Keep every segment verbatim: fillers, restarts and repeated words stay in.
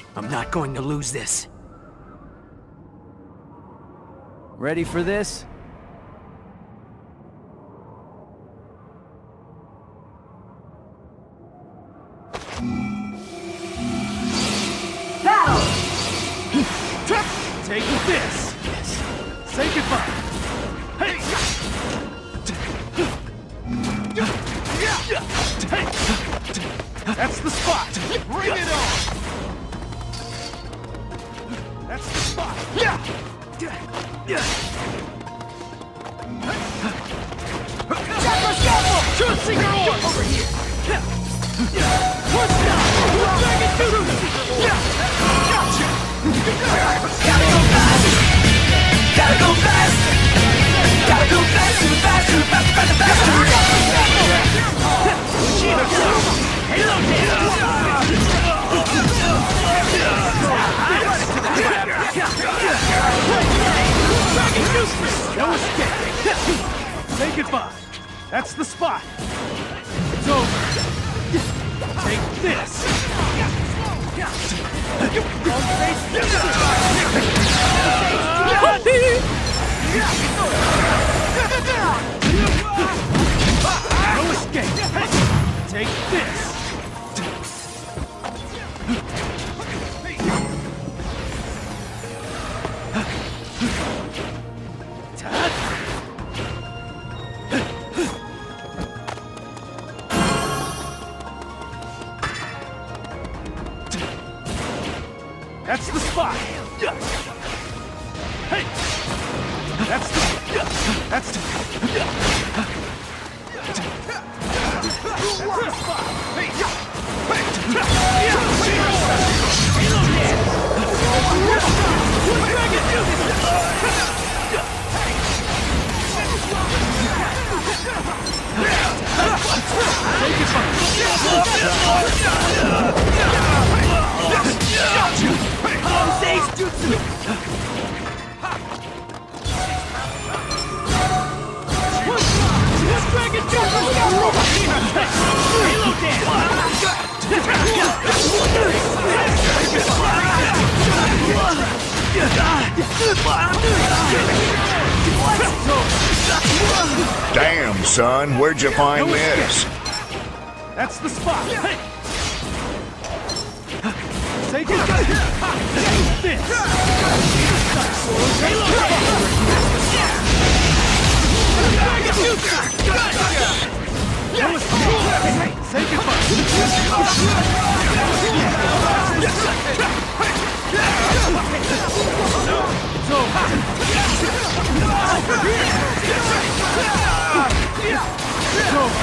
I'm not going to lose this. Ready for this? Battle! Take this! Say goodbye! Hey! That's the spot! Bring it on! That's the spot! Yeah! Shackle, shackle! Shoot, Seeker Orb! Over here! What's that? Dragon Doodle! Gotcha! Gotta go fast! Gotta go fast! Gotta go fast, too fast, too fast, fast, fast, Halo No escape! Say goodbye! That's the spot! It's over! Take this! No escape! Take this! That's the spot! Hey! That's the... That's the... That's the spot! Hey! Damn, son, where'd you find No this? That's the spot. Hey. Say goodbye. Take this. No escape. Say goodbye. It's over. It's over.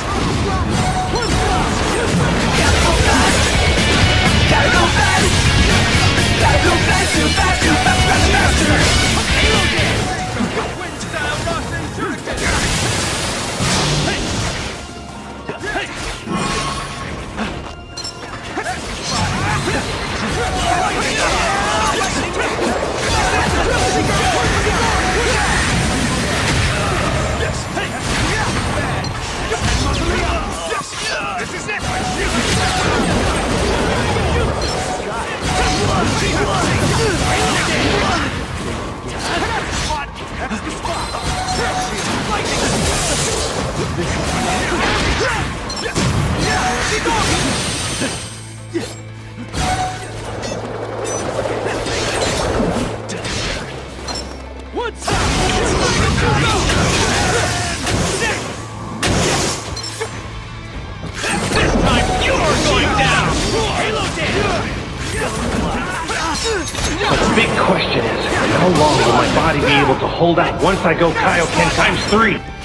Gotta go fast! Gotta go fast! Gotta go fast, too fast, too fast, fast, faster! Halo dance! Wind style Boston circuit! Hey! Hey! This is it! That's the spot! What's up? This time you're going down! Halo dance! But the big question is, how long will my body be able to hold out once I go Kaioken times three?